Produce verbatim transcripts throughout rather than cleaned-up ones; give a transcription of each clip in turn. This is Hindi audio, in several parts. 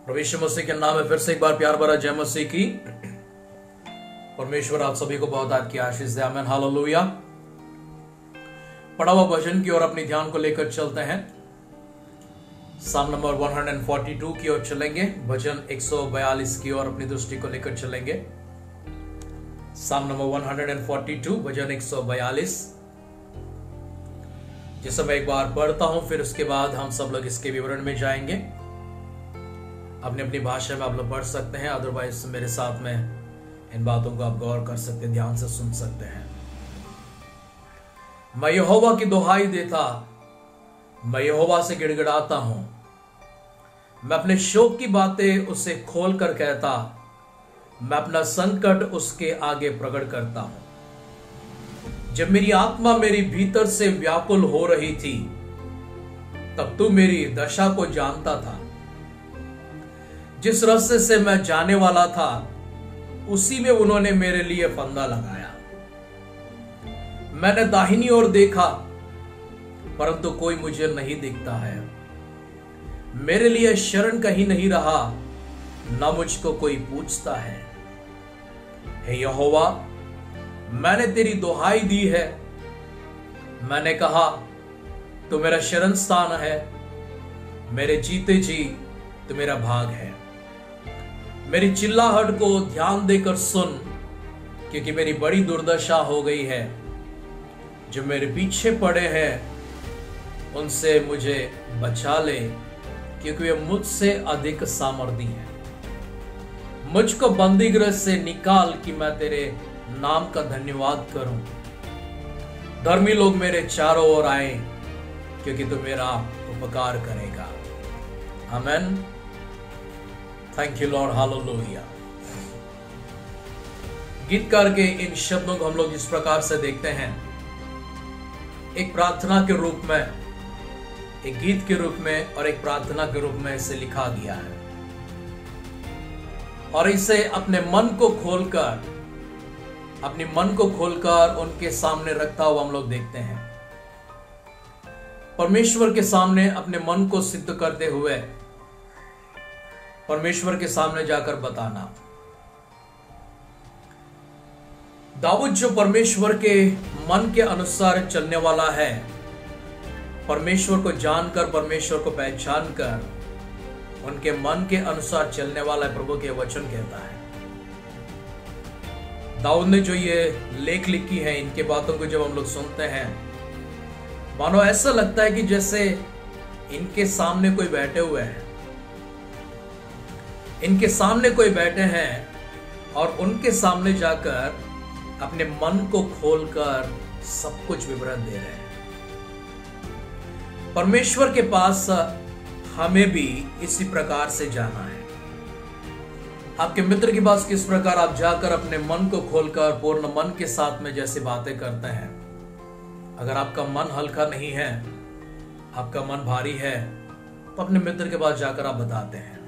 प्रभु यीशु मसीह के नाम में फिर से एक बार प्यार भरा जय मसीह की। परमेश्वर आप सभी को बहुत आज की आशीष दे। आमीन हालेलुया। पढ़ा हुआ भजन की ओर अपने ध्यान को लेकर चलते हैं। साम नंबर एक सौ बयालीस की ओर चलेंगे। भजन एक सौ बयालीस की ओर अपनी दृष्टि को लेकर चलेंगे। साम नंबर एक सौ बयालीस, भजन एक सौ बयालीस। जिसे मैं एक बार पढ़ता हूं, फिर उसके बाद हम सब लोग इसके विवरण में जाएंगे। अपनी अपनी भाषा में आप लोग पढ़ सकते हैं, अदरवाइज मेरे साथ में इन बातों को आप गौर कर सकते हैं, ध्यान से सुन सकते हैं। मैं यहोवा की दुहाई देता, मैं यहोवा से गिड़गिड़ाता हूं। मैं अपने शोक की बातें उससे खोल कर कहता, मैं अपना संकट उसके आगे प्रकट करता हूं। जब मेरी आत्मा मेरी भीतर से व्याकुल हो रही थी, तब तू मेरी दशा को जानता था। जिस रास्ते से मैं जाने वाला था, उसी में उन्होंने मेरे लिए फंदा लगाया। मैंने दाहिनी ओर देखा, परंतु कोई मुझे नहीं दिखता है। मेरे लिए शरण कहीं नहीं रहा, न मुझको कोई पूछता है। हे यहोवा, मैंने तेरी दुहाई दी है। मैंने कहा, तू मेरा शरण स्थान है। मेरे जीते जी तू मेरा भाग है। मेरी चिल्लाहट को ध्यान देकर सुन, क्योंकि मेरी बड़ी दुर्दशा हो गई है। जो मेरे पीछे पड़े हैं, उनसे मुझे बचा ले, क्योंकि वे मुझसे अधिक सामर्थी हैं। मुझको बंदीगृह से निकाल कि मैं तेरे नाम का धन्यवाद करूं। धर्मी लोग मेरे चारों ओर आए, क्योंकि तू मेरा उपकार करेगा। Amen. Thank you lord, hallelujah. गीतकार के इन शब्दों को हम लोग इस प्रकार से देखते हैं, एक प्रार्थना के रूप में, एक गीत के रूप में और एक प्रार्थना के रूप में इसे लिखा गया है। और इसे अपने मन को खोलकर अपने मन को खोलकर उनके सामने रखता हुआ हम लोग देखते हैं। परमेश्वर के सामने अपने मन को सिद्ध करते हुए परमेश्वर के सामने जाकर बताना। दाऊद जो परमेश्वर के मन के अनुसार चलने वाला है, परमेश्वर को जानकर, परमेश्वर को पहचान कर उनके मन के अनुसार चलने वाला प्रभु के वचन कहता है। दाऊद ने जो ये लेख लिखी है, इनके बातों को जब हम लोग सुनते हैं, मानो ऐसा लगता है कि जैसे इनके सामने कोई बैठे हुए हैं, इनके सामने कोई बैठे हैं और उनके सामने जाकर अपने मन को खोलकर सब कुछ विवरण दे रहे हैं। परमेश्वर के पास हमें भी इसी प्रकार से जाना है। आपके मित्र के पास किस प्रकार आप जाकर अपने मन को खोलकर पूर्ण मन के साथ में जैसे बातें करते हैं। अगर आपका मन हल्का नहीं है, आपका मन भारी है, तो अपने मित्र के पास जाकर आप बताते हैं।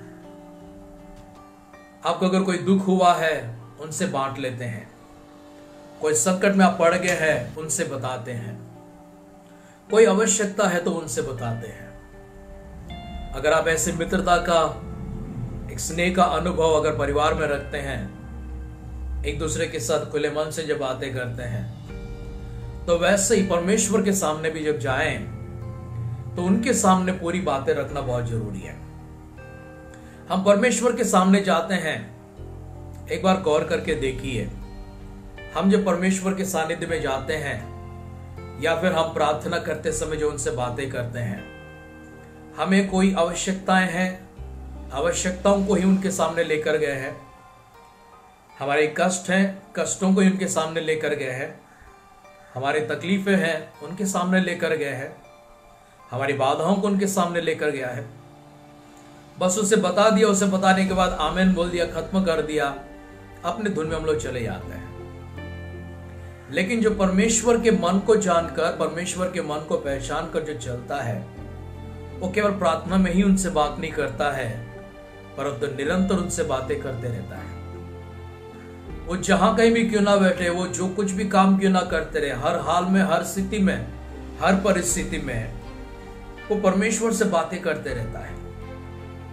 आपको अगर कोई दुख हुआ है, उनसे बांट लेते हैं। कोई संकट में आप पड़ गए हैं, उनसे बताते हैं। कोई आवश्यकता है तो उनसे बताते हैं। अगर आप ऐसे मित्रता का, एक स्नेह का अनुभव अगर परिवार में रखते हैं, एक दूसरे के साथ खुले मन से जब बातें करते हैं, तो वैसे ही परमेश्वर के सामने भी जब जाएं, तो उनके सामने पूरी बातें रखना बहुत जरूरी है। हम परमेश्वर के सामने जाते हैं, एक बार गौर करके देखिए, हम जब परमेश्वर के सानिध्य में जाते हैं या फिर हम प्रार्थना करते समय जो उनसे बातें करते हैं, हमें कोई आवश्यकताएं हैं, आवश्यकताओं को ही उनके सामने लेकर गए हैं। हमारे कष्ट हैं, कष्टों को ही उनके सामने लेकर गए हैं। हमारी तकलीफें हैं, उनके सामने लेकर गए हैं। हमारी बाधाओं को उनके सामने लेकर गया है। बस उसे बता दिया, उसे बताने के बाद आमीन बोल दिया, खत्म कर दिया, अपने धुन में हम लोग चले जाते हैं। लेकिन जो परमेश्वर के मन को जानकर, परमेश्वर के मन को पहचान कर जो चलता है, वो केवल प्रार्थना में ही उनसे बात नहीं करता है, परंतु निरंतर उनसे बातें करते रहता है। वो जहां कहीं भी क्यों ना बैठे, वो जो कुछ भी काम क्यों ना करते रहे, हर हाल में, हर स्थिति में, हर परिस्थिति में वो परमेश्वर से बातें करते रहता है।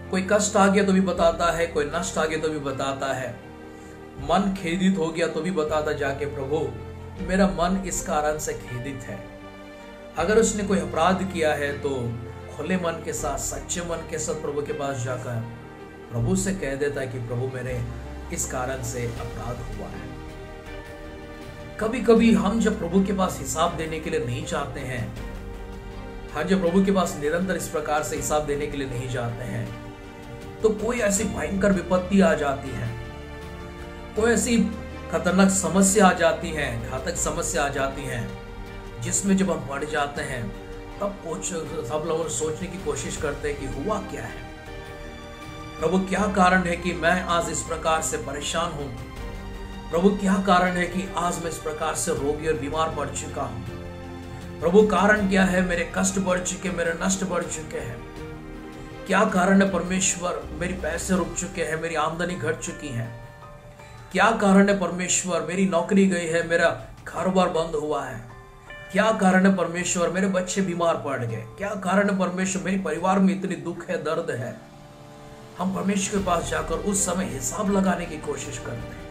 कोई कष्ट आ गया तो भी बताता है, कोई नष्ट आ गया तो भी बताता है, मन खेदित हो गया तो भी बताता जाके, प्रभु मेरा मन इस कारण से खेदित है। अगर उसने कोई अपराध किया है तो खुले मन के साथ, सच्चे मन के साथ प्रभु के पास जाकर प्रभु से कह देता है कि प्रभु मेरे इस कारण से अपराध हुआ है। कभी कभी हम जब प्रभु के पास हिसाब देने के लिए नहीं चाहते हैं, हम जब प्रभु के पास निरंतर इस प्रकार से हिसाब देने के लिए नहीं जाते हैं, तो कोई ऐसी भयंकर विपत्ति आ जाती है, कोई ऐसी खतरनाक समस्या आ जाती है, घातक समस्या आ जाती है, जिसमें जब हम बढ़ जाते हैं तब कुछ सब लोग सोचने की कोशिश करते हैं कि हुआ क्या है, प्रभु क्या कारण है कि मैं आज इस प्रकार से परेशान हूं, प्रभु क्या कारण है कि आज मैं इस प्रकार से रोगी और बीमार पड़ चुका हूं, प्रभु कारण क्या है, मेरे कष्ट बढ़ चुके, मेरे नष्ट बढ़ चुके हैं, क्या कारण है परमेश्वर, मेरी पैसे रुक चुके हैं, मेरी आमदनी घट चुकी है, क्या कारण है परमेश्वर, मेरी नौकरी गई है, मेरा घर बार बंद हुआ है, क्या कारण है परमेश्वर, मेरे बच्चे बीमार पड़ गए, क्या कारण है परमेश्वर, मेरे परिवार में इतनी दुख है, दर्द है। हम परमेश्वर के पास जाकर उस समय हिसाब लगाने की कोशिश करते हैं।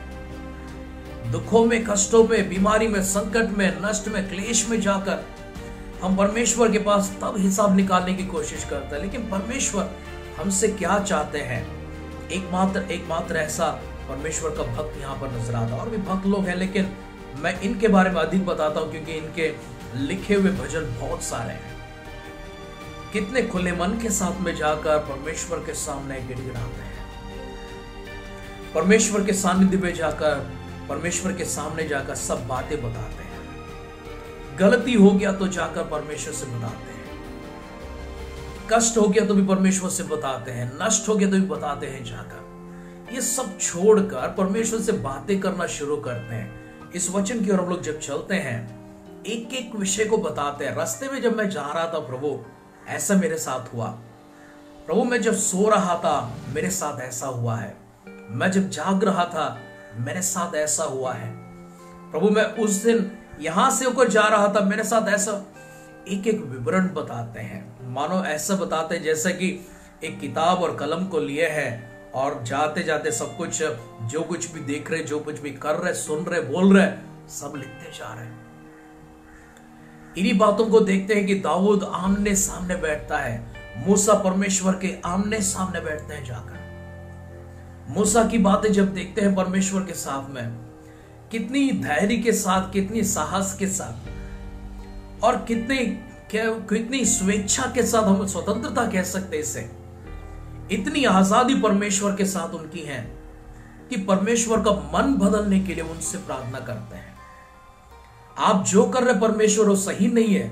दुखों में, कष्टों में, बीमारी में, संकट में, नष्ट में, क्लेश में जाकर हम परमेश्वर के पास तब हिसाब निकालने की कोशिश करते हैं। लेकिन परमेश्वर हमसे क्या चाहते हैं? एकमात्र एकमात्र ऐसा परमेश्वर का भक्त यहाँ पर नजर आता है। और भी भक्त लोग हैं, लेकिन मैं इनके बारे में अधिक बताता हूं क्योंकि इनके लिखे हुए भजन बहुत सारे हैं। कितने खुले मन के साथ में जाकर परमेश्वर के सामने गिड़गिड़ाते हैं, परमेश्वर के सानिध्य में जाकर, परमेश्वर के सामने जाकर सब बातें बताते हैं। गलती हो गया तो जाकर परमेश्वर से बताते हैं, कष्ट हो गया तो भी परमेश्वर से बताते हैं, नष्ट हो गया तो भी बताते हैं। जाकर ये सब छोड़कर परमेश्वर से बातें करना शुरू करते हैं। इस वचन की ओर हम लोग जब चलते हैं, एक एक विषय को बताते हैं। रास्ते में जब मैं जा रहा था, प्रभु ऐसा मेरे साथ हुआ, प्रभु मैं जब सो रहा था मेरे साथ ऐसा हुआ है, मैं जब जाग रहा था मेरे साथ ऐसा हुआ है, प्रभु मैं उस दिन यहां से होकर जा रहा था मेरे साथ ऐसा। एक एक विवरण बताते हैं, मानो ऐसा बताते हैं जैसे कि एक किताब और कलम को लिए हैं और जाते जाते सब कुछ, जो कुछ भी देख रहे, जो कुछ भी कर रहे, सुन रहे, बोल रहे, सब लिखते जा रहे हैं। इन्हीं बातों को देखते हैं कि दाऊद आमने सामने बैठता है, मूसा परमेश्वर के आमने सामने बैठते हैं। जाकर मूसा की बातें जब देखते हैं परमेश्वर के साथ में, कितनी धैर्य के साथ, कितनी साहस के साथ और कितनी कितनी स्वेच्छा के साथ, हम स्वतंत्रता कह सकते इसे, इतनी आजादी परमेश्वर के साथ उनकी है कि परमेश्वर का मन बदलने के लिए उनसे प्रार्थना करते हैं। आप जो कर रहे परमेश्वर वो सही नहीं है।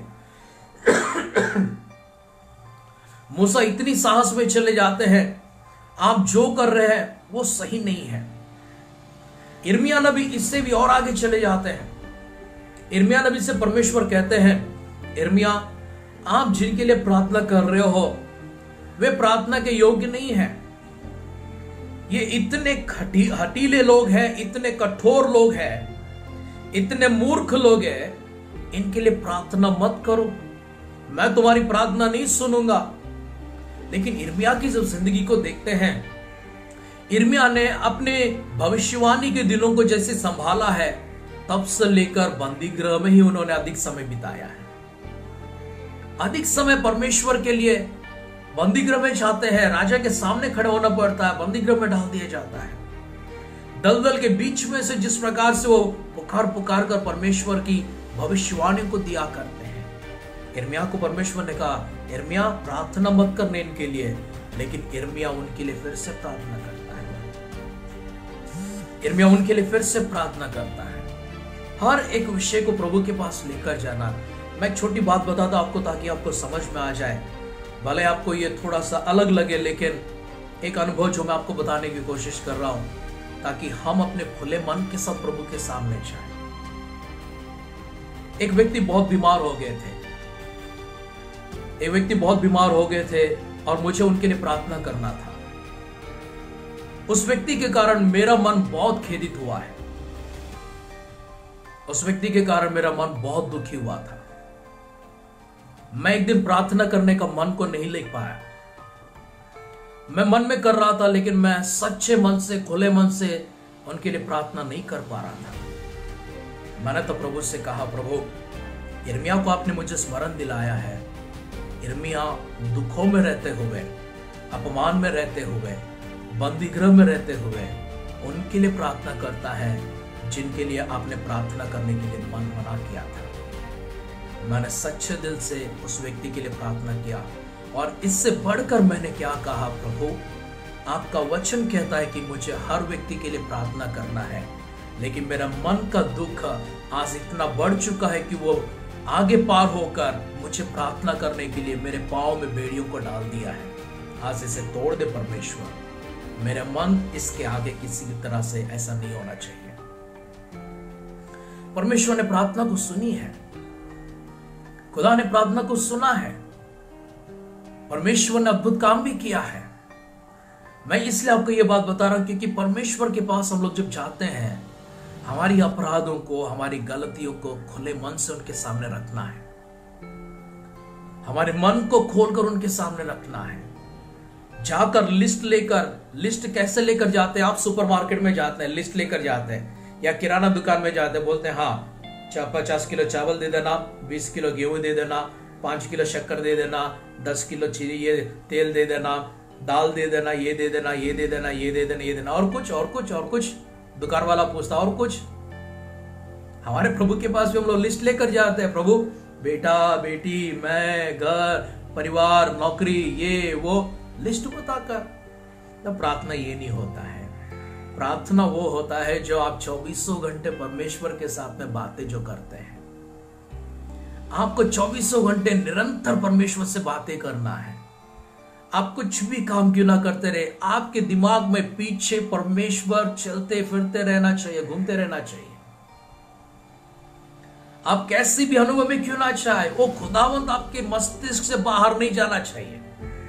मूसा इतनी साहस में चले जाते हैं, आप जो कर रहे हैं वो सही नहीं है। इर्मिया नबी इससे भी और आगे चले जाते हैं। इर्मिया नबी से परमेश्वर कहते हैं, इर्मिया आप जिनके लिए प्रार्थना कर रहे हो वे प्रार्थना के योग्य नहीं है। ये इतने खटी हटीले लोग हैं, इतने कठोर लोग हैं, इतने मूर्ख लोग हैं, इनके लिए प्रार्थना मत करो, मैं तुम्हारी प्रार्थना नहीं सुनूंगा। लेकिन इर्मिया की जब जिंदगी को देखते हैं, इर्मिया ने अपने भविष्यवाणी के दिनों को जैसे संभाला है, तब से लेकर बंदी गृह में ही उन्होंने अधिक समय बिताया है। अधिक समय परमेश्वर के लिए बंदी गृह में जाते हैं, राजा के सामने खड़े होना पड़ता है, बंदी गृह में डाल दिया जाता है। दलदल के बीच में से जिस प्रकार से वो पुकार पुकार कर परमेश्वर की भविष्यवाणी को दिया करते हैं। इर्मिया को परमेश्वर ने कहा, इर्मिया प्रार्थना मत करने इनके लिए, लेकिन इर्मिया उनके लिए फिर से प्रार्थना करता है। इर्मिया उनके लिए फिर से प्रार्थना करता है। हर एक विषय को प्रभु के पास लेकर जाना। मैं एक छोटी बात बताता हूं आपको, ताकि आपको समझ में आ जाए। भले आपको ये थोड़ा सा अलग लगे, लेकिन एक अनुभव जो मैं आपको बताने की कोशिश कर रहा हूं, ताकि हम अपने खुले मन के साथ प्रभु के सामने जाएं। एक व्यक्ति बहुत बीमार हो गए थे एक व्यक्ति बहुत बीमार हो गए थे और मुझे उनके लिए प्रार्थना करना था। उस व्यक्ति के कारण मेरा मन बहुत खेदित हुआ है। उस व्यक्ति के कारण मेरा मन बहुत दुखी हुआ था। मैं एक दिन प्रार्थना करने का मन को नहीं ले पाया। मैं मन में कर रहा था, लेकिन मैं सच्चे मन से, खुले मन से उनके लिए प्रार्थना नहीं कर पा रहा था। मैंने तो प्रभु से कहा, प्रभु यिर्मयाह को आपने मुझे स्मरण दिलाया है। यिर्मयाह दुखों में रहते हुए, अपमान में रहते हुए, बंदी गृह में रहते हुए उनके लिए प्रार्थना करता है जिनके लिए आपने प्रार्थना करने के लिए मन मना किया था। मैंने सच्चे दिल से उस व्यक्ति के लिए प्रार्थना किया, और इससे बढ़कर मैंने क्या कहा, प्रभु आपका वचन कहता है कि मुझे हर व्यक्ति के लिए प्रार्थना करना है, लेकिन मेरा मन का दुख आज इतना बढ़ चुका है कि वो आगे पार होकर मुझे प्रार्थना करने के लिए मेरे पाँव में बेड़ियों को डाल दिया है। आज इसे तोड़ दे परमेश्वर, मेरा मन इसके आगे किसी भी तरह से ऐसा नहीं होना चाहिए। परमेश्वर ने प्रार्थना को सुनी है, खुदा ने प्रार्थना को सुना है, परमेश्वर ने अद्भुत काम भी किया है। मैं इसलिए आपको यह बात बता रहा हूं क्योंकि परमेश्वर के पास हम लोग जब जाते हैं, हमारी अपराधों को, हमारी गलतियों को खुले मन से उनके सामने रखना है, हमारे मन को खोलकर उनके सामने रखना है। जाकर लिस्ट लेकर, लिस्ट कैसे लेकर जाते हैं? आप सुपरमार्केट में जाते हैं, लिस्ट लेकर जाते हैं, या किराना दुकान में जाते हैं, बोलते हैं हाँ पचास किलो चावल दे देना, बीस किलो गेहूं दे देना, पांच किलो शक्कर दे देना, दस किलो ये तेल दे देना, दाल दे देना, ये दे देना, ये दे देना, ये दे देना, ये देना, और कुछ और कुछ और कुछ। दुकान वाला पूछता और कुछ। हमारे प्रभु के पास भी हम लोग लिस्ट लेकर जाते हैं, प्रभु बेटा बेटी, मैं, घर, परिवार, नौकरी, ये वो लिस्ट बताकर। तब प्रार्थना ये नहीं होता है। प्रार्थना वो होता है जो आप चौबीसों घंटे परमेश्वर के साथ में बातें जो करते हैं। आपको चौबीसों घंटे निरंतर परमेश्वर से बातें करना है। आप कुछ भी काम क्यों ना करते रहे, आपके दिमाग में पीछे परमेश्वर चलते फिरते रहना चाहिए, घूमते रहना चाहिए। आप कैसी भी अनुभव में क्यों ना चाहे, वो खुदावंत आपके मस्तिष्क से बाहर नहीं जाना चाहिए।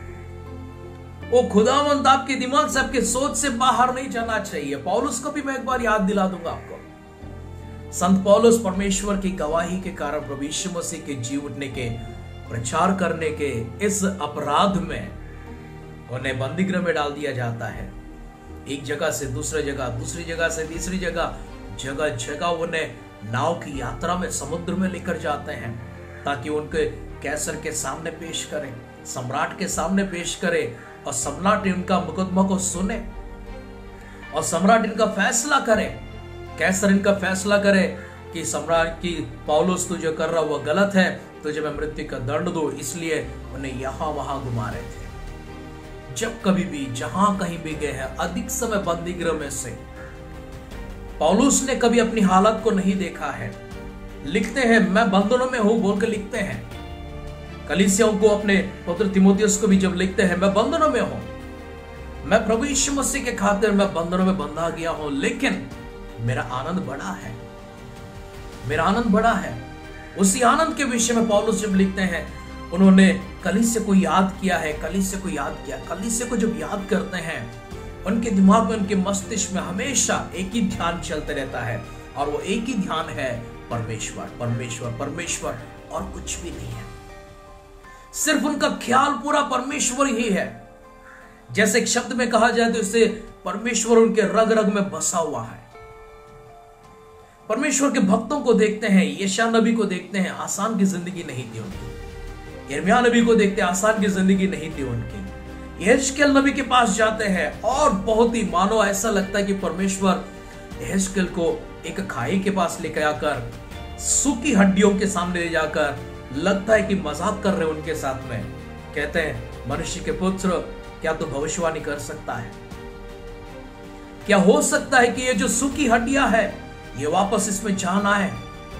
वो खुदावंत आपके दिमाग से, आपके सोच से बाहर नहीं जाना चाहिए। पौलुस को भी मैं एक बार याद दिला दूंगा आपको। संत पौलुस परमेश्वर की गवाही के कारण प्रभु यीशु मसीह के जी उठने के प्रचार करने के इस अपराध में उन्हें बंदीगृह में डाल दिया जाता है। एक जगह से दूसरी जगह, दूसरी जगह से तीसरी जगह, जगह जगह उन्हें नाव की यात्रा में समुद्र में लेकर जाते हैं ताकि उनके कैसर के सामने पेश करें, सम्राट के सामने पेश करें, और सम्राट इनका मुकदमा को सुने और सम्राट इनका फैसला करे। कैसर इनका फैसला करे कि सम्राट की पौलुस तू जो कर रहा वो गलत है, तुझे मैं मृत्यु का दंड दूं। इसलिए उन्हें यहां वहां घुमा रहे थे। जब कभी भी जहां कहीं भी गए हैं, अधिक समय बंदीगृह में से पौलुस ने कभी अपनी हालत को नहीं देखा है। लिखते हैं मैं बंधनों में हूं बोलकर लिखते हैं। कलीसियाओं को, अपने पुत्र तीमुथियुस को भी जब लिखते हैं मैं बंधनों में हूं, मैं प्रभु यीशु मसीह के खातिर मैं बंधनों में बंधा गया हूं, लेकिन मेरा आनंद बड़ा है, मेरा आनंद बड़ा है। उसी आनंद के विषय में पौलुस जब लिखते हैं, उन्होंने कलीसिया को याद किया है, कलीसिया को याद किया। कलीसिया को जब याद करते हैं, उनके दिमाग में, उनके मस्तिष्क में हमेशा एक ही ध्यान चलते रहता है, और वो एक ही ध्यान है परमेश्वर, परमेश्वर, परमेश्वर, और कुछ भी नहीं है। सिर्फ उनका ख्याल पूरा परमेश्वर ही है। जैसे एक शब्द में कहा जाए तो इससे परमेश्वर उनके रग रग में बसा हुआ है। परमेश्वर के भक्तों को देखते हैं, यशायाह नबी को देखते हैं, आसान की जिंदगी नहीं थी उनकी। यिर्मयाह नबी को देखते हैं, आसान की जिंदगी नहीं थी उनकी। यहेजकेल नबी के पास जाते हैं और बहुत ही मानो ऐसा लगता है कि परमेश्वर यहेजकेल को एक खाई के पास लेकर आकर, सूखी हड्डियों के सामने ले जाकर, लगता है कि मजाक कर रहे हैं उनके साथ में। कहते हैं मनुष्य के पुत्र, क्या तू भविष्यवाणी कर सकता है? क्या हो सकता है कि ये जो सूखी हड्डियां है ये वापस इसमें जान आए?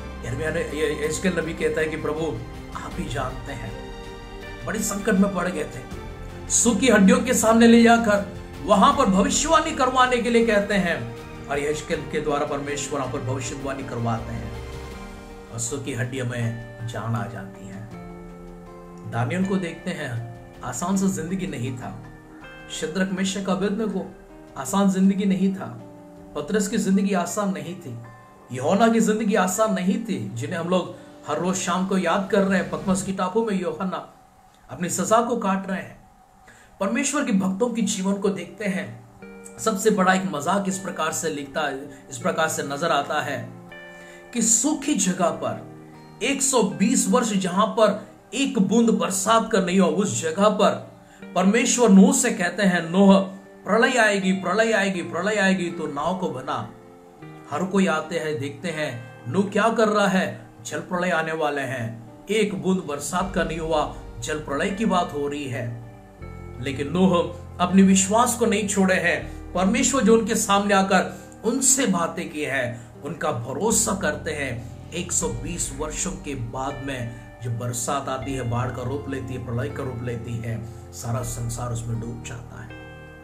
यहेजकेल नबी कहता है कि प्रभु आप ही जानते हैं। बड़ी संकट में पड़ गए थे। सूखी हड्डियों के सामने ले जाकर वहां पर भविष्यवाणी करवाने के लिए कहते हैं, और यहेजकेल के द्वारा परमेश्वर वहां पर भविष्यवाणी करवाते हैं, और सूखी हड्डियों में जान आ जाती है। दानियल को देखते हैं, आसान सा जिंदगी नहीं था। शद्रक, मेशक, अबेदनगो, आसान जिंदगी नहीं था। पतरस की जिंदगी आसान नहीं थी। यूहन्ना की जिंदगी आसान नहीं थी, जिन्हें हम लोग हर रोज शाम को याद कर रहे हैं। पतमस की टापू में यूहन्ना अपनी सजा को काट रहे हैं। परमेश्वर के भक्तों के जीवन को देखते हैं, सबसे बड़ा एक मजाक इस प्रकार से लिखता है, इस प्रकार से नजर आता है कि सूखी जगह पर एक सौ बीस वर्ष जहां पर एक बूंद बरसात का नहीं हो, उस जगह पर परमेश्वर नूह से कहते हैं, नूह प्रलय आएगी, प्रलय आएगी, प्रलय आएगी, तो नाव को बना। हर कोई आते हैं, देखते हैं नूह क्या कर रहा है, जल प्रलय आने वाले हैं, एक बूंद बरसात का नहीं हुआ, जल प्रलय की बात हो रही है। लेकिन नूह अपने विश्वास को नहीं छोड़े हैं। परमेश्वर जो उनके सामने आकर उनसे बातें की है, उनका भरोसा करते हैं। एक सौ बीस वर्षों के बाद में जो बरसात आती है, बाढ़ का रूप लेती है, प्रलय का रूप लेती है, सारा संसार उसमें डूब जाता है।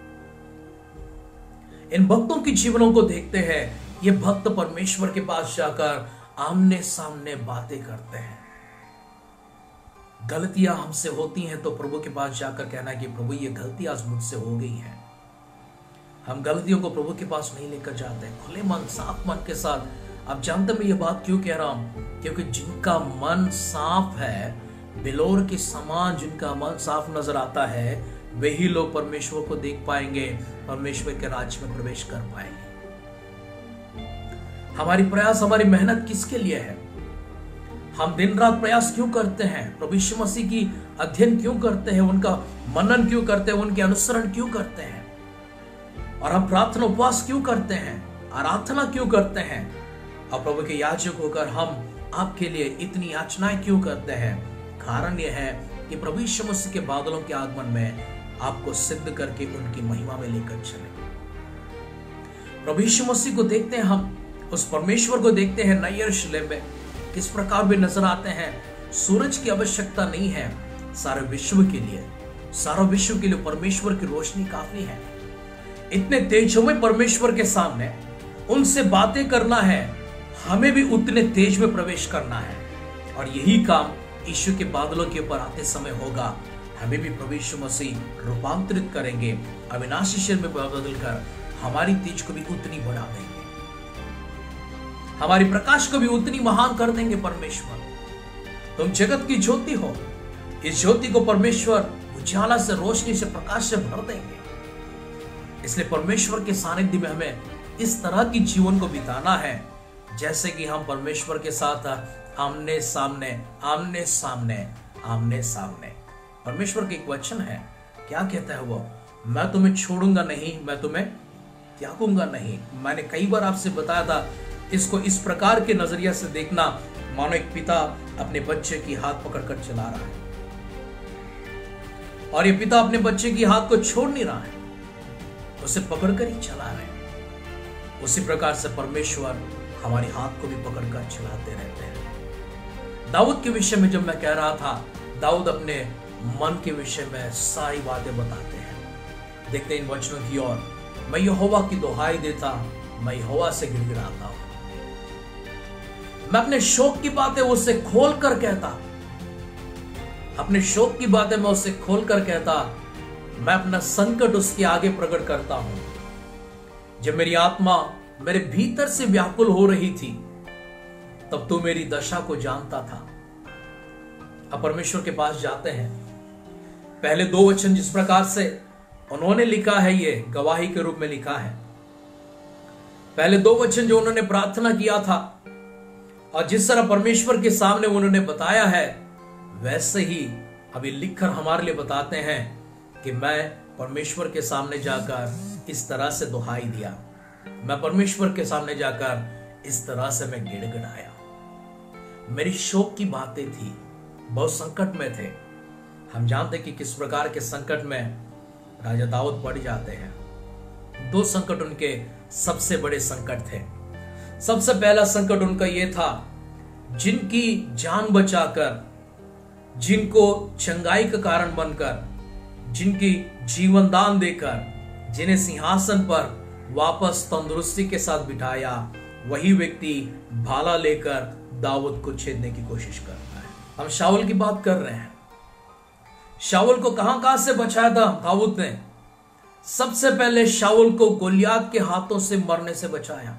इन भक्तों के जीवनों को देखते हैं, ये भक्त परमेश्वर के पास जाकर आमने सामने बातें करते हैं। गलतियां हमसे होती हैं तो प्रभु के पास जाकर कहना कि प्रभु ये गलती आज मुझसे हो गई है। हम गलतियों को प्रभु के पास नहीं लेकर जाते, खुले मन, साफ मन के साथ। आप जानते मैं ये बात क्यों कह रहा हूं? क्योंकि जिनका मन साफ है, बिलोर के समान जिनका मन साफ नजर आता है, वही लोग परमेश्वर को देख पाएंगे, परमेश्वर के राज्य में प्रवेश कर पाएंगे। हमारी प्रयास, हमारी मेहनत किसके लिए है? हम दिन रात प्रयास क्यों करते हैं? प्रभु यीशु मसीह की अध्ययन क्यों करते हैं? उनका मनन क्यों करते हैं? उनके अनुसरण क्यों करते हैं? और हम प्रार्थना उपवास क्यों करते हैं? आराधना क्यों करते हैं? और प्रभु के याजक होकर हम आपके लिए इतनी याचनाएं क्यों करते हैं? कारण यह है कि प्रभु यीशु मसीह के बादलों के आगमन में आपको सिद्ध करके उनकी महिमा में लेकर चले। प्रभु यीशु मसीह को देखते हैं, हम उस परमेश्वर को देखते हैं नए यरूशलेम में, किस प्रकार भी नजर आते हैं। सूरज की आवश्यकता नहीं है सारे विश्व के लिए, सारा विश्व के लिए परमेश्वर की रोशनी काफी है। इतने तेज में परमेश्वर के सामने उनसे बातें करना है, हमें भी उतने तेज में प्रवेश करना है। और यही काम यीशु के बादलों के ऊपर आते समय होगा। हमें भी प्रभु यीशु मसीह रूपांतरित करेंगे, अविनाशी शरीर में बदल कर हमारी तेज को भी उतनी बढ़ा देंगे, हमारी प्रकाश को भी उतनी महान कर देंगे परमेश्वर। तुम जगत की ज्योति हो, इस ज्योति को परमेश्वर उजाला से, रोशनी से, प्रकाश से भर देंगे। इसलिए परमेश्वर के सानिध्य में हमें इस तरह की जीवन को बिताना है जैसे कि हम परमेश्वर के साथ आमने सामने आमने सामने आमने सामने। परमेश्वर का एक वचन है, क्या कहता है वो? मैं तुम्हें छोड़ूंगा नहीं, मैं तुम्हें त्यागूंगा नहीं। मैंने कई बार आपसे बताया था, इसको इस प्रकार के नजरिया से देखना, मानो एक पिता अपने बच्चे की हाथ पकड़कर चला रहा है और ये पिता अपने बच्चे की हाथ को छोड़ नहीं रहा है, उसे पकड़कर ही चला रहे हैं। उसी प्रकार से परमेश्वर हमारे हाथ को भी पकड़कर चलाते रहते हैं। दाऊद के विषय में जब मैं कह रहा था, दाऊद अपने मन के विषय में सारी बातें बताते हैं। देखते इन वचनों की ओर। मैं यहोवा की दुहाई देता, मैं यहोवा से गिड़गिड़ाता हूं, मैं अपने शोक की बातें उससे खोल कर कहता, अपने शोक की बातें मैं उससे खोल कर कहता, मैं अपना संकट उसके आगे प्रकट करता हूं। जब मेरी आत्मा मेरे भीतर से व्याकुल हो रही थी, तब तो मेरी दशा को जानता था। अब परमेश्वर के पास जाते हैं। पहले दो वचन जिस प्रकार से उन्होंने लिखा है, ये गवाही के रूप में लिखा है। पहले दो वचन जो उन्होंने प्रार्थना किया था और जिस तरह परमेश्वर के सामने उन्होंने बताया है, वैसे ही अभी लिखकर हमारे लिए बताते हैं कि मैं परमेश्वर के सामने जाकर इस तरह से दुहाई दिया, मैं परमेश्वर के सामने जाकर इस तरह से मैं गिड़गिड़ाया। मेरी शोक की बातें थी, बहुत संकट में थे। हम जानते कि किस प्रकार के संकट में राजा दाऊद पड़ जाते हैं। दो संकट उनके सबसे बड़े संकट थे। सबसे पहला संकट उनका यह था, जिनकी जान बचाकर, जिनको चंगाई का कारण बनकर, जिनकी जीवन दान देकर, जिन्हें सिंहासन पर वापस तंदुरुस्ती के साथ बिठाया, वही व्यक्ति भाला लेकर दाऊद को छेदने की कोशिश करता है। हम शाऊल की बात कर रहे हैं। शाऊल को कहां कहां से बचाया था दाऊद ने? सबसे पहले शाऊल को गोलियात के हाथों से मरने से बचाया।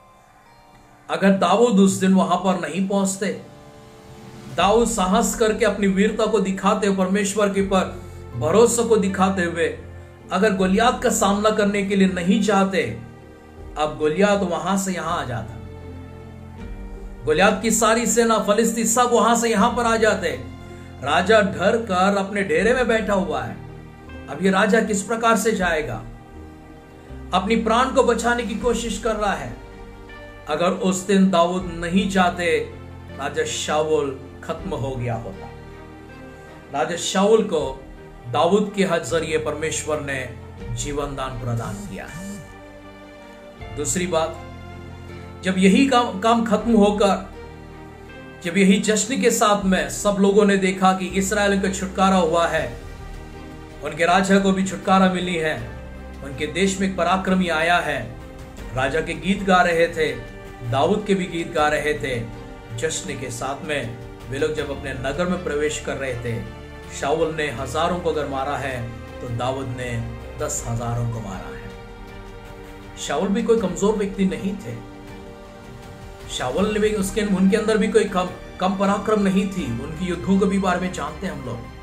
अगर दाऊद उस दिन वहां पर नहीं पहुंचते, दाऊद साहस करके अपनी वीरता को दिखाते, परमेश्वर के पर भरोसे को दिखाते हुए अगर गोलियात का सामना करने के लिए नहीं चाहते, अब गोलियात वहां से यहां आ जाता, गोलियात की सारी सेना फलिस्ती सब वहां से यहां पर आ जाते। राजा डर कर अपने डेरे में बैठा हुआ है। अब ये राजा किस प्रकार से जाएगा? अपनी प्राण को बचाने की कोशिश कर रहा है। अगर उस दिन दाऊद नहीं चाहते, राजा शाऊल खत्म हो गया होता। राजा शाऊल को दाऊद के हज जरिए परमेश्वर ने जीवन दान प्रदान किया है। दूसरी बात, जब यही काम काम खत्म होकर, जब यही जश्न के साथ में सब लोगों ने देखा कि इस्राएल का छुटकारा हुआ है, उनके राजा को भी छुटकारा मिली है, उनके देश में एक पराक्रमी आया है, राजा के गीत गा रहे थे, दाऊद के भी गीत गा रहे थे। जश्न के साथ में वे लोग जब अपने नगर में प्रवेश कर रहे थे, शाऊल ने हजारों को अगर मारा है तो दाऊद ने दस हजारों को मारा है। शाऊल भी कोई कमजोर व्यक्ति नहीं थे। शाऊल ने भी उसके उनके अंदर भी कोई कम कम पराक्रम नहीं थी। उनकी युद्धों के भी बारे में जानते हैं हम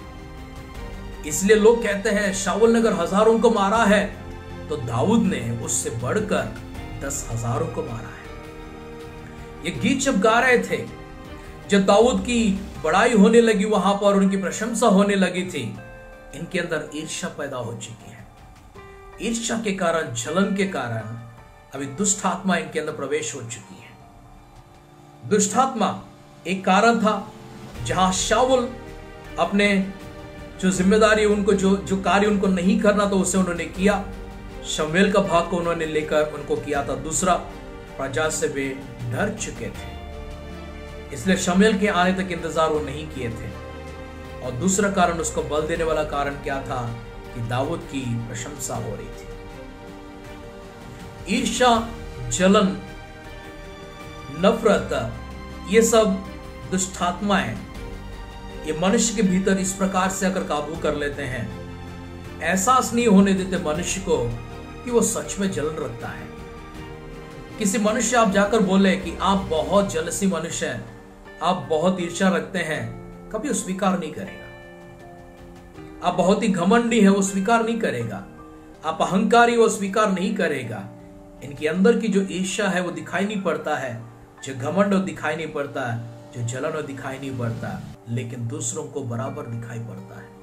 लोग। इसलिए लोग कहते हैं शाऊल ने अगर हजारों को मारा है तो दाऊद ने उससे बढ़कर दस हजारों को मारा है। ये गीत जब गा रहे थे, जब दाऊद की बड़ाई होने लगी, वहां पर उनकी प्रशंसा होने लगी थी, इनके अंदर ईर्ष्या पैदा हो चुकी है। ईर्ष्या के कारण, जलन के कारण अभी दुष्ट आत्मा इनके अंदर प्रवेश हो चुकी है। दुष्ट आत्मा एक कारण था जहां शाऊल अपने जो जिम्मेदारी उनको जो जो कार्य उनको नहीं करना था उसे उन्होंने किया। शमूएल का भाग को उन्होंने लेकर उनको किया था। दूसरा, प्रजा से वे डर चुके थे, इसलिए शमूएल के आने तक इंतजार वो नहीं किए थे। और दूसरा कारण, उसको बल देने वाला कारण क्या था कि दाऊद की प्रशंसा हो रही थी। ईर्ष्या, जलन, नफरत, ये सब दुष्टात्माएं ये मनुष्य के भीतर इस प्रकार से अगर काबू कर लेते हैं, एहसास नहीं होने देते मनुष्य को कि वो सच में जलन रखता है। किसी मनुष्य आप जाकर बोले कि आप बहुत जलसी मनुष्य हैं, आप बहुत ईर्ष्या रखते हैं, कभी वो स्वीकार नहीं करेगा। आप बहुत ही घमंडी है, वो स्वीकार नहीं करेगा। आप अहंकारी, वो स्वीकार नहीं करेगा। इनके अंदर की जो ईर्ष्या है वो दिखाई नहीं पड़ता है, जो घमंड वो दिखाई नहीं पड़ता है, जो जलन वो दिखाई नहीं पड़ता, लेकिन दूसरों को बराबर दिखाई पड़ता है।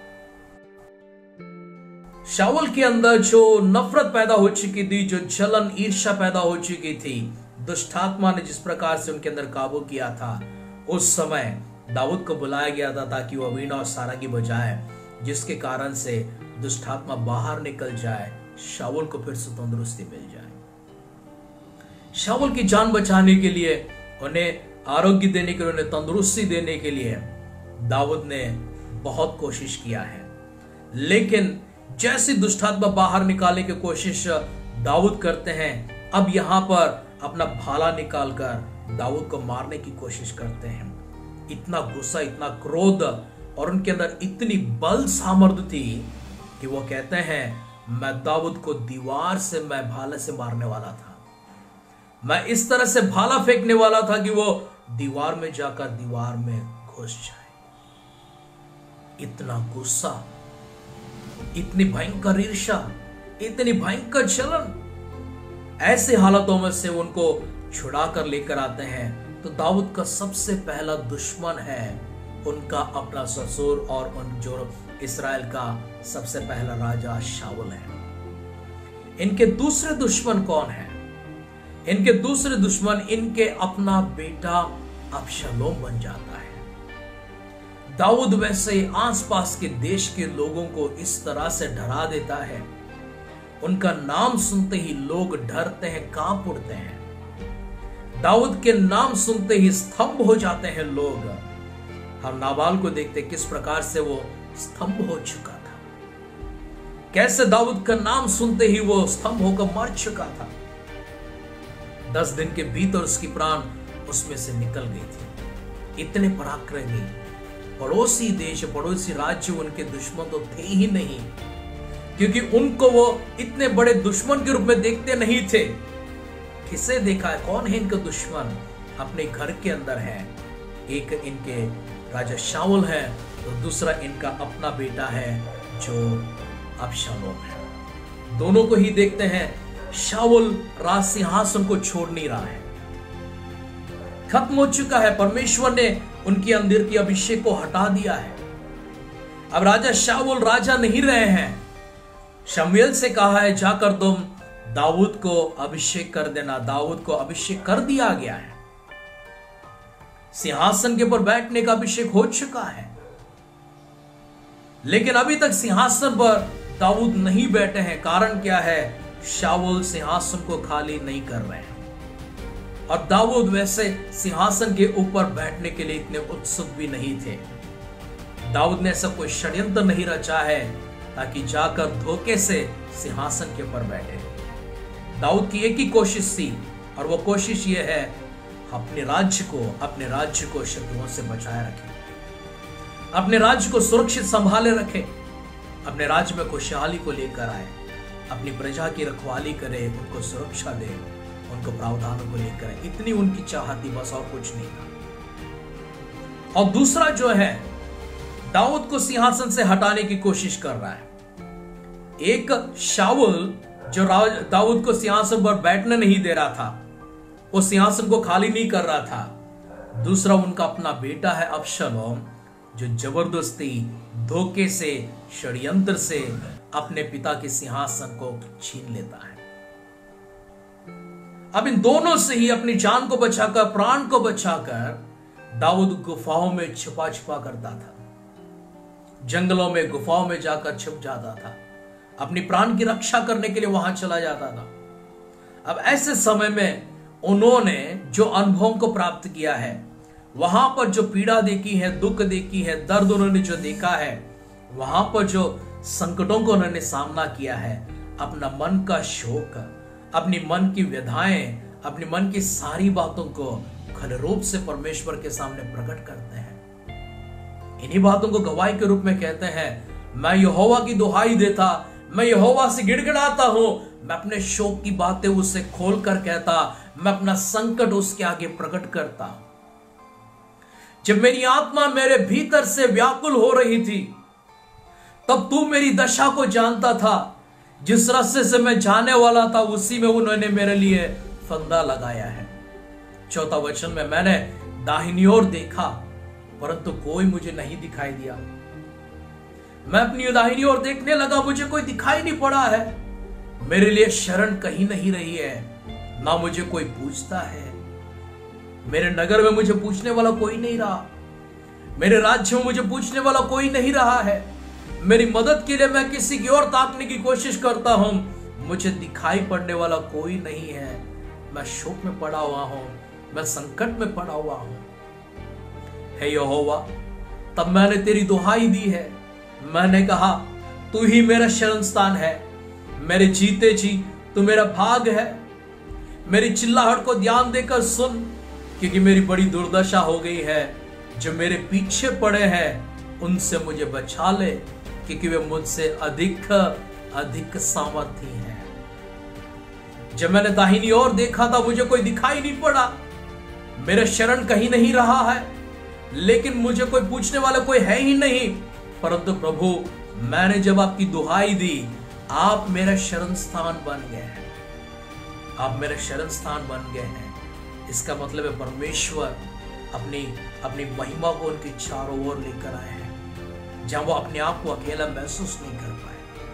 शाऊल के अंदर जो नफरत पैदा हो चुकी थी, जो जलन, ईर्ष्या पैदा हो चुकी थी, दुष्टात्मा ने जिस प्रकार से उनके अंदर काबू किया था, उस समय दाऊद को बुलाया गया था ताकि वह वीणा और सारंगी बजाए, जिसके कारण से दुष्टात्मा बाहर निकल जाए, शाऊल को फिर से तंदुरुस्ती मिल जाए। शाऊल की जान बचाने के लिए, उन्हें आरोग्य देने के लिए, उन्हें तंदुरुस्ती देने के लिए दाऊद ने बहुत कोशिश किया है। लेकिन जैसी दुष्टात्मा बाहर निकालने की कोशिश दाऊद करते हैं, अब यहां पर अपना भाला निकालकर दाऊद को मारने की कोशिश करते हैं। इतना गुस्सा, इतना क्रोध और उनके अंदर इतनी बल सामर्थ्य थी कि वो कहते हैं, मैं दाऊद को दीवार से, मैं भाले से मारने वाला था, मैं इस तरह से भाला फेंकने वाला था कि वो दीवार में जाकर दीवार में घुस जाए। इतना गुस्सा, इतनी भयंकर ईर्ष्या, इतनी भयंकर जलन, ऐसे हालातों में से उनको छुड़ा कर लेकर आते हैं। तो दाऊद का सबसे पहला दुश्मन है उनका अपना ससुर और उन जो इस्राएल का सबसे पहला राजा शाऊल है। इनके दूसरे दुश्मन कौन है? इनके दूसरे दुश्मन इनके अपना बेटा अबशालोम बन जाता है। दाऊद वैसे आसपास के देश के लोगों को इस तरह से डरा देता है, उनका नाम सुनते ही लोग डरते हैं, कांप उठते हैं। दाऊद के नाम सुनते ही स्तंभ हो जाते हैं लोग। हम नाबाल को देखते किस प्रकार से वो स्तंभ हो चुका था, कैसे दाऊद का नाम सुनते ही वो स्तंभ होकर मर चुका था। दस दिन के भीतर उसकी प्राण उसमें से निकल गई थी। इतने पराक्रमी पड़ोसी देश, पड़ोसी राज्य उनके दुश्मन तो थे ही नहीं, क्योंकि उनको वो इतने बड़े दुश्मन के रूप में देखते नहीं थे। किसे देखा है? कौन है इनका दुश्मन? अपने घर के अंदर है। एक इनके राजा शाऊल है, तो दूसरा इनका अपना बेटा है जो अबशालोम है। दोनों को ही देखते हैं, शाऊल राज सिंहासन को छोड़ नहीं रहा है, खत्म हो चुका है। परमेश्वर ने उनके अंदर की अभिषेक को हटा दिया है। अब राजा शाऊल राजा नहीं रहे हैं। शमूएल से कहा है जाकर तुम दाऊद को अभिषेक कर देना। दाऊद को अभिषेक कर दिया गया है, सिंहासन के ऊपर बैठने का अभिषेक हो चुका है। लेकिन अभी तक सिंहासन पर दाऊद नहीं बैठे हैं। कारण क्या है? शाऊल सिंहासन को खाली नहीं कर रहे हैं और दाऊद वैसे सिंहासन के ऊपर बैठने के लिए इतने उत्सुक भी नहीं थे। दाऊद ने ऐसा कोई षड्यंत्र नहीं रचा है ताकि जाकर धोखे से सिंहासन के ऊपर बैठे। दाऊद की एक ही कोशिश थी और वो कोशिश ये है, अपने राज्य को अपने राज्य को शत्रुओं से बचाए रखे, अपने राज्य को सुरक्षित संभाले रखे, अपने राज्य में खुशहाली को लेकर आए, अपनी प्रजा की रखवाली करे, उनको सुरक्षा दे, उनको प्रावधानों को लेकर आए। इतनी उनकी चाहत थी, बस और कुछ नहीं था। और दूसरा जो है, दाऊद को सिंहासन से हटाने की कोशिश कर रहा है। एक शाऊल जो दाऊद को सिंहासन पर बैठने नहीं दे रहा था, वो सिंहासन को खाली नहीं कर रहा था। दूसरा उनका अपना बेटा है अबशालोम, जो जबरदस्ती धोखे से षड्यंत्र से अपने पिता के सिंहासन को छीन लेता है। अब इन दोनों से ही अपनी जान को बचाकर, प्राण को बचाकर दाऊद गुफाओं में छुपा छुपा करता था, जंगलों में गुफाओं में जाकर छुप जाता था, अपनी प्राण की रक्षा करने के लिए वहां चला जाता था। अब ऐसे समय में उन्होंने जो अनुभव को प्राप्त किया है, वहां पर जो पीड़ा देखी है, दुख देखी है, दर्द उन्होंने जो देखा है, वहां पर जो संकटों को उन्होंने सामना किया है, अपना मन का शोक, अपनी मन की व्यथाएं, अपने मन की सारी बातों को खुले रूप से परमेश्वर के सामने प्रकट करते हैं। इन्हीं बातों को गवाही के रूप में कहते हैं, मैं यहोवा की दुहाई देता, मैं यहोवा से गिड़गिड़ाता हूं, मैं अपने शोक की बातें उससे खोल कर कहता, मैं अपना संकट उसके आगे प्रकट करता। जब मेरी आत्मा मेरे भीतर से व्याकुल हो रही थी, तब तू मेरी दशा को जानता था। जिस रास्ते से मैं जाने वाला था, उसी में उन्होंने मेरे लिए फंदा लगाया है। चौथा वचन में, मैंने दाहिनी ओर देखा परंतु कोई मुझे नहीं दिखाई दिया। मैं अपनी दाहिनी ओर देखने लगा, मुझे कोई दिखाई नहीं पड़ा है। मेरे लिए शरण कहीं नहीं रही है, ना मुझे कोई पूछता है। मेरे नगर में मुझे पूछने वाला कोई नहीं रहा, मेरे राज्य में मुझे पूछने वाला कोई नहीं रहा है। मेरी मदद के लिए मैं किसी की ओर ताकने की कोशिश करता हूं, मुझे दिखाई पड़ने वाला कोई नहीं है। मैं शोक में पड़ा हुआ हूं, मैं संकट में पड़ा हुआ हूं। हे यहोवा, तब मैंने तेरी दुहाई दी है। मैंने कहा, तू ही मेरा शरण स्थान है, मेरे जीते जी तू मेरा भाग है। मेरी चिल्लाहट को ध्यान देकर सुन, क्योंकि मेरी बड़ी दुर्दशा हो गई है। जो मेरे पीछे पड़े हैं उनसे मुझे बचा ले, क्योंकि वे मुझसे अधिक अधिक सामर्थी हैं। जब मैंने दाहिनी ओर देखा था, मुझे कोई दिखाई नहीं पड़ा, मेरा शरण कहीं नहीं रहा है, लेकिन मुझे कोई पूछने वाला कोई है ही नहीं। परंतु प्रभु, मैंने जब आपकी दुहाई दी, आप मेरा शरण स्थान बन गए हैं, आप मेरा शरण स्थान बन गए हैं। इसका मतलब है परमेश्वर अपनी अपनी महिमा को उनके चारों ओर लेकर आए हैं, जहां वो अपने आप को अकेला महसूस नहीं कर पाए।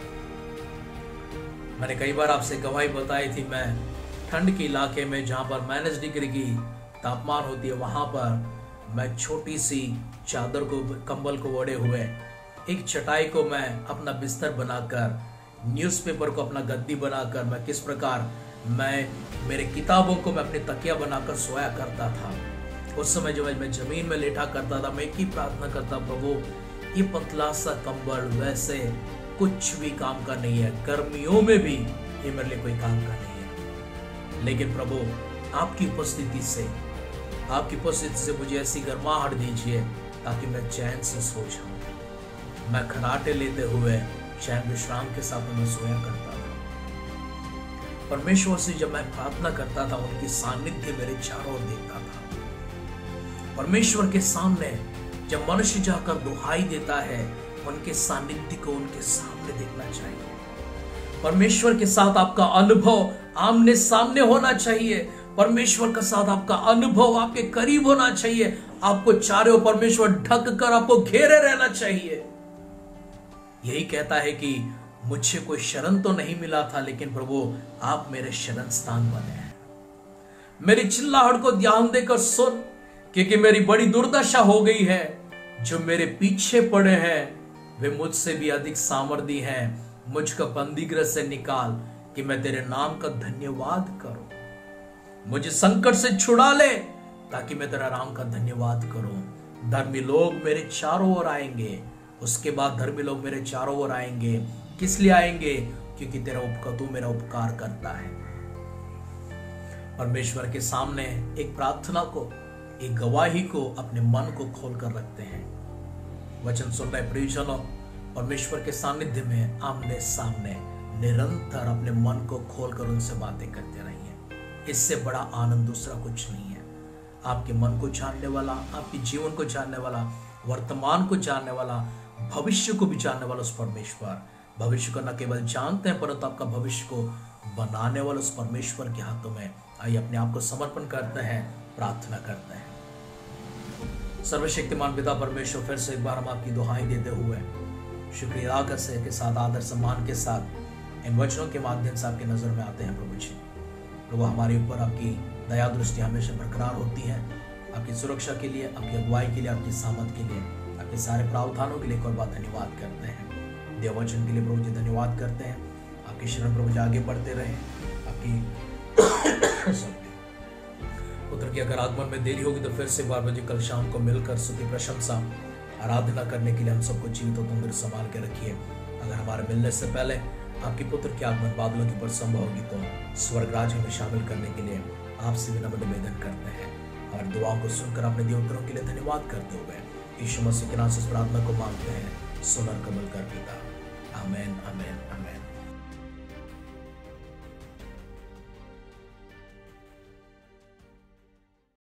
मैंने कई बार आपसे गवाही बताई थी, मैं ठंड के इलाके में जहां पर माइनस डिग्री की तापमान होती है, वहां पर मैं छोटी सी चादर को, कंबल को ओढ़े हुए, एक चटाई को मैं अपना बिस्तर बनाकर, न्यूज़पेपर को अपना गद्दी बनाकर, मैं किस प्रकार मैं मेरे किताबों को मैं अपनी तकिया बनाकर सोया करता था। उस समय जो मैं जमीन में लेटा करता था, मैं एक ही प्रार्थना करता, प्रभु ये पतला सा कंबल वैसे कुछ भी काम का नहीं है, गर्मियों में भी ये मेरे लिए कोई काम का नहीं है, लेकिन प्रभु आपकी उपस्थिति से आपकी उपस्थिति से मुझे ऐसी गर्माहट दीजिए ताकि मैं चैन से सो जाऊं। मैं खराटे लेते हुए चैन विश्राम के साथ मैं सोया करता था। परमेश्वर से जब मैं प्रार्थना करता था, उनकी सानिध्य मेरे चारों ओर देखता था। परमेश्वर के सामने जब मनुष्य जाकर दुहाई देता है, उनके सानिध्य को उनके सामने देखना चाहिए। परमेश्वर के साथ आपका अनुभव आमने सामने होना चाहिए। परमेश्वर के साथ आपका अनुभव आपके करीब होना चाहिए। आपको चारों परमेश्वर ढक कर आपको घेरे रहना चाहिए। यही कहता है कि मुझे कोई शरण तो नहीं मिला था, लेकिन प्रभु आप मेरे शरण स्थान बने हैं। मेरी चिल्लाहट को ध्यान देकर सुन, क्योंकि मेरी बड़ी दुर्दशा हो गई है। जो मेरे पीछे पड़े हैं वे मुझसे भी अधिक सामर्थी हैं। मुझको बंदीगृह से निकाल कि मैं तेरे नाम का धन्यवाद करूं। मुझे संकट से छुड़ा ले ताकि मैं तेरा नाम का धन्यवाद करूं। धर्मी लोग मेरे चारों ओर आएंगे। उसके बाद धर्मी लोग मेरे चारों ओर आएंगे। किस लिए आएंगे? क्योंकि तेरा उपकार तू मेरा उपकार करता है। परमेश्वर के सामने एक प्रार्थना को, एक गवाही को अपने मन को खोल कर रखते हैं। वचन सुन रहे प्रियजनों, परमेश्वर के सानिध्य में आमने सामने निरंतर अपने मन को खोलकर उनसे बातें करते रहिए। इससे बड़ा आनंद दूसरा कुछ नहीं है। आपके मन को जानने वाला, आपके जीवन को जानने वाला, वर्तमान को जानने वाला, भविष्य को भी जानने वाला उस परमेश्वर, भविष्य को न केवल जानते हैं परंतु आपका भविष्य को बनाने वाले उस परमेश्वर के हाथों में आइए अपने आप को समर्पण करते हैं, प्रार्थना करते हैं। सर्वशक्तिमान पिता परमेश्वर, फिर से एक बार हम आपकी दुहाई देते हुए शुक्रिया अदा से के साथ आदर सम्मान के साथ इन वचनों के माध्यम से आपकी नजर में आते हैं। प्रभु जी, प्रभु हमारे ऊपर आपकी दया दृष्टि हमेशा बरकरार होती है। आपकी सुरक्षा के लिए, आपकी अगुवाई के लिए, आपकी सामत के लिए, आपके सारे प्रावधानों के लिए एक और बार धन्यवाद करते हैं। देववचन के लिए प्रभु जी धन्यवाद करते हैं। आपकी शरण प्रभु जी आगे बढ़ते रहे। आपकी पुत्र की अगर आगमन में देरी होगी तो फिर से बार बजे कल शाम को मिलकर स्तुति प्रशंसा आराधना करने के लिए हम सबको जीवित और तंदुरुस्त संभाल के रखिए। अगर हमारे मिलने से पहले आपके पुत्र की आगमन बादलों के ऊपर संभव होगी तो स्वर्ग राज्य में शामिल करने के लिए आपसे विनम्र निवेदन करते हैं और दुआओं को सुनकर अपने दिए उत्तरों के लिए धन्यवाद करते हुए यीशु मसीह के नाम से इस प्रार्थना को मांगते हैं, सुनर कबूल कर पिता। आमेन, आमेन, आमेन।